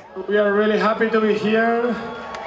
We are really happy to be here.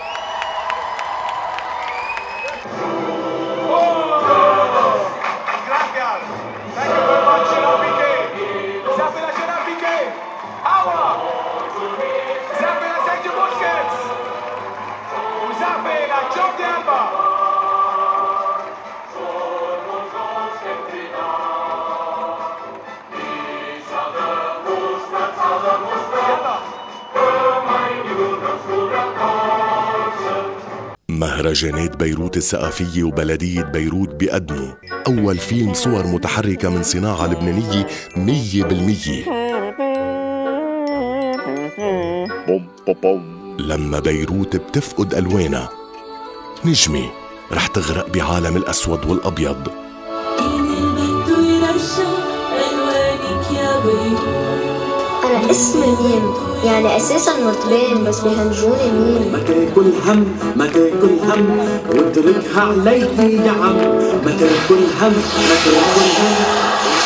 مهرجانات بيروت الثقافية وبلدية بيروت بيقدموا أول فيلم صور متحركة من صناعة لبنانية 100%. لما بيروت بتفقد ألوانها، نجمة رح تغرق بعالم الأسود والأبيض. أنا اسمي ميم، يعني أساساً مرتبين بس بيهنجوني ميم. ما تاكل هم ما تاكل هم واتركها علي يا عم. ما تاكل هم ما تاكل هم.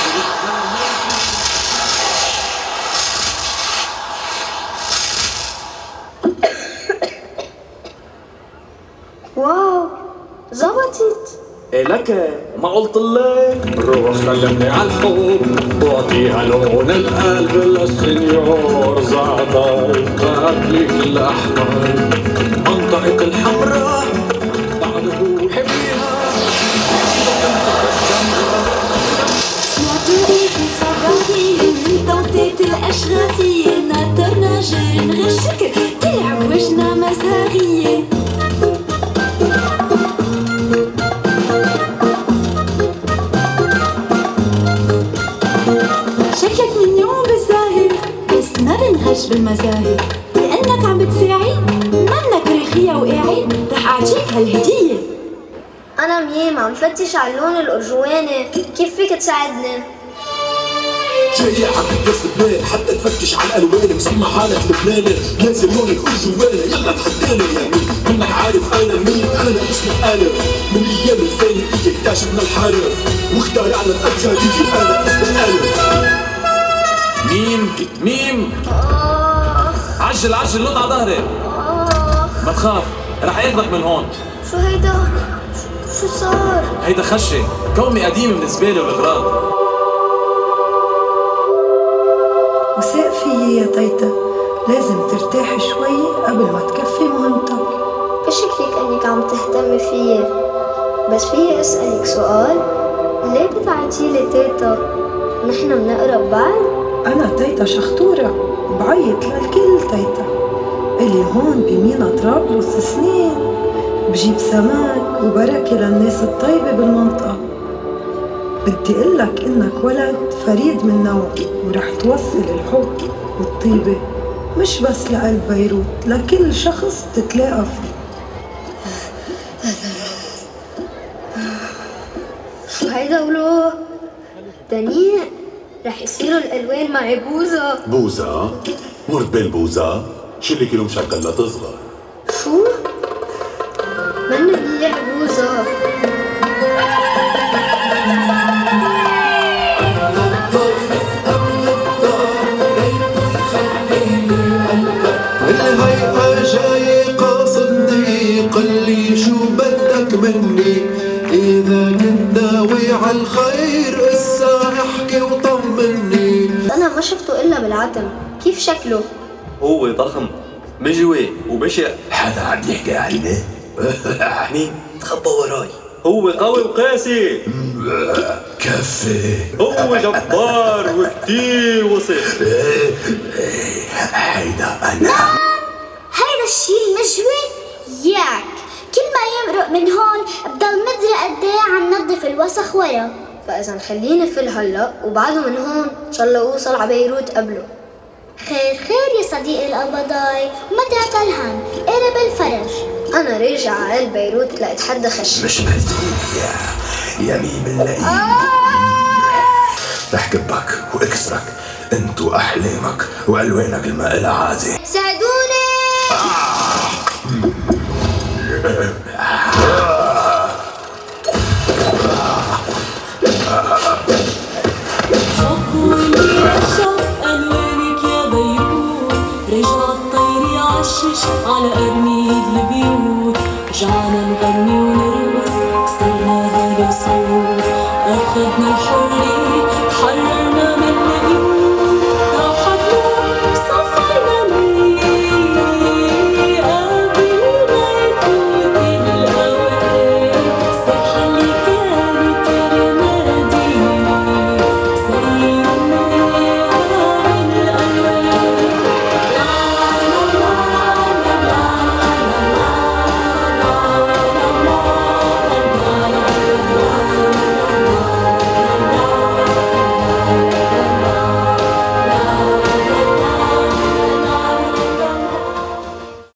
واو زبطت. إيه لك ما قلت لك روح سلمني على الحب واعطيها لون القلب للسنيور زعتر قبلك الأحمر منطقة الحمراء بعده حبيها. سمعتوا في خبرتي من تنطيط الأشغالية ناطرنا جير نغشك تلعب وجنا مساغية. شكلك من يوم بالظاهر بس ما بنغش بالمزاهر لأنك عم بتساعي منك رخية وقاعي رح أعطيك هالهدية. أنا ميم عم فتش على اللون الأرجواني، كيف فيك تساعدني؟ جاي عبد لبنان حتى تفتش على الالوان مسمى حالك لبناني لازم لون الارجواني يلا تحداني يا مين منك عارف انا مين. انا اسمي الف من ايام الفانية اكتشفنا الحرف واخترعنا الابجدية. انا اسمي الف. ميم عجل عجل لط على ظهري. ما تخاف رح اخذك من هون. شو هيدا؟ شو صار؟ هيدا خشة كومي قديمة من الزبالة والغراض. وثق فيي يا تيتا، لازم ترتاحي شوي قبل ما تكفي مهمتك. بشكرك انك عم تهتمي فيي، بس فيي اسألك سؤال؟ ليه بتعيطيلي تيتا؟ نحن بنقرب بعض؟ أنا تيتا شخطورة بعيط للكل تيتا. إلي هون بمينا طرابلس سنين بجيب سمك وبركة للناس الطيبة بالمنطقة. بدي قلك إنك ولد فريد من نوعه ورح توصل الحب والطيبة مش بس لقلب بيروت، لكل شخص بتتلاقى فيه. شو هيدا ولو؟ دنيق رح يصيروا الألوان معي بوزة. بوزة؟ مرت بالبوزة؟ شيلي كيلو مشكل لتصغر. شو؟ منه منيح بوزة. الهيئة جاي قاصدني قلي شو بدك مني إذا كنت ناوي عالخير اسا احكي وطمني. أنا ما شفته إلا بالعتم، كيف شكله؟ هو ضخم مجوي وبشع. حدا عم يحكي عني؟ مين؟ تخبى وراي. هو قوي وقاسي. كفي. هو جبار وكتير وسخ. هيدا أنا. هيدا الشي المجوي ياك كل ما يمرق من هون بضل مدري قد ايه عم نظف الوسخ ورا. فإذا خليني فل هلا وبعده من هون إن شاء الله أوصل على بيروت قبله. خير خير يا صديقي القبضاي وما تعطل هم قرب الفرج. أنا راجع على قلب بيروت لقيت حدا خش. مش مهزوم يا ميم اللئيم. رح كبك واكسرك انت واحلامك والوانك الما إلها عازة. ساعدوني. شوفوني عشاق ألوانك يا بيروت رجع الطير نعشش على قرميد البيوت، رجعنا نغني ونرقص